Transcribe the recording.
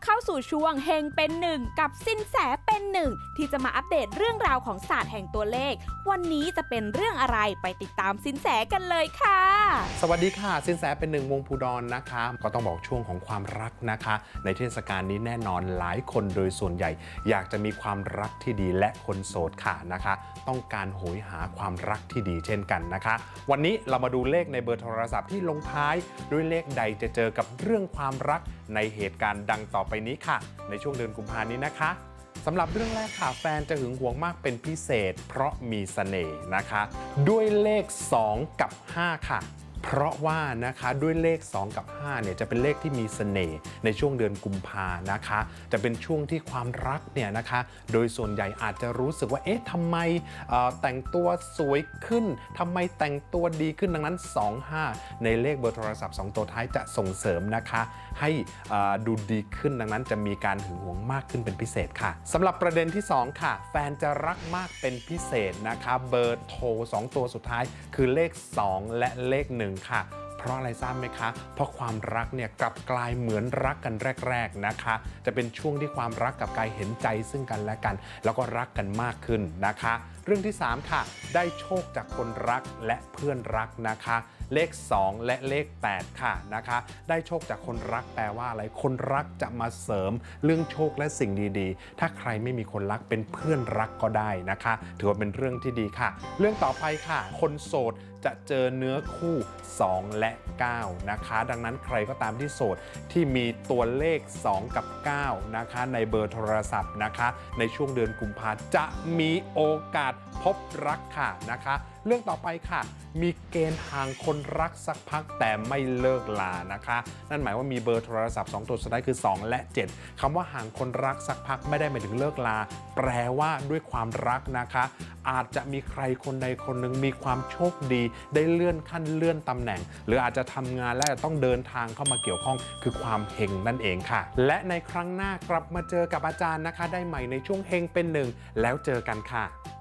เข้าสู่ช่วงเฮงเป็นหนึ่งกับสินแสเป็นหนึ่งที่จะมาอัปเดตเรื่องราวของศาสตร์แห่งตัวเลขวันนี้จะเป็นเรื่องอะไรไปติดตามสินแสกันเลยค่ะสวัสดีค่ะสินแสเป็นหนึ่งวงภูดรนะคะก็ต้องบอกช่วงของความรักนะคะในเทศกาลนี้แน่นอนหลายคนโดยส่วนใหญ่อยากจะมีความรักที่ดีและคนโสดค่ะนะคะต้องการโหยหาความรักที่ดีเช่นกันนะคะวันนี้เรามาดูเลขในเบอร์โทรศัพท์ที่ลงท้ายด้วยเลขใดจะเจอกับเรื่องความรักในเหตุการณ์ดังต่อไปนี้ค่ะในช่วงเดือนกุมภาพันธ์นี้นะคะสำหรับเรื่องแรกค่ะแฟนจะหึงหวงมากเป็นพิเศษเพราะมีเสน่ห์นะคะด้วยเลข2กับ5ค่ะเพราะว่านะคะด้วยเลข2กับ5เนี่ยจะเป็นเลขที่มีเสน่ห์ในช่วงเดือนกุมภานะคะจะเป็นช่วงที่ความรักเนี่ยนะคะโดยส่วนใหญ่อาจจะรู้สึกว่าเอ๊ะทำไมแต่งตัวสวยขึ้นทำไมแต่งตัวดีขึ้นดังนั้น25ในเลขเบอร์โทรศัพท์2ตัวท้ายจะส่งเสริมนะคะให้ดูดีขึ้นดังนั้นจะมีการหึงหวงมากขึ้นเป็นพิเศษค่ะสำหรับประเด็นที่2ค่ะแฟนจะรักมากเป็นพิเศษนะคะเบอร์โทร2ตัวสุดท้ายคือเลข2และเลข1ค่ะเพราะอะไรทราบไหมคะเพราะความรักเนี่ยกลับกลายเหมือนรักกันแรกๆนะคะจะเป็นช่วงที่ความรักกับกายเห็นใจซึ่งกันและกันแล้วก็รักกันมากขึ้นนะคะเรื่องที่3ค่ะได้โชคจากคนรักและเพื่อนรักนะคะเลข2และเลข8ค่ะนะคะได้โชคจากคนรักแปลว่าอะไรคนรักจะมาเสริมเรื่องโชคและสิ่งดีๆถ้าใครไม่มีคนรักเป็นเพื่อนรักก็ได้นะคะถือว่าเป็นเรื่องที่ดีค่ะเรื่องต่อไปค่ะคนโสดจะเจอเนื้อคู่2และ9นะคะดังนั้นใครก็ตามที่โสดที่มีตัวเลข2กับ9นะคะในเบอร์โทรศัพท์นะคะในช่วงเดือนกุมภาพันธ์จะมีโอกาสพบรักค่ะนะคะเรื่องต่อไปค่ะมีเกณฑ์ห่างคนรักสักพักแต่ไม่เลิกลานะคะนั่นหมายว่ามีเบอร์โทรศัพท์2ตัวสุดท้ายคือ2และ7คำว่าห่างคนรักสักพักไม่ได้หมายถึงเลิกลาแปลว่าด้วยความรักนะคะอาจจะมีใครคนใดคนหนึ่งมีความโชคดีได้เลื่อนขั้นเลื่อนตำแหน่งหรืออาจจะทำงานและต้องเดินทางเข้ามาเกี่ยวข้องคือความเฮงนั่นเองค่ะและในครั้งหน้ากลับมาเจอกับอาจารย์นะคะได้ใหม่ในช่วงเฮงเป็นหนึ่งแล้วเจอกันค่ะ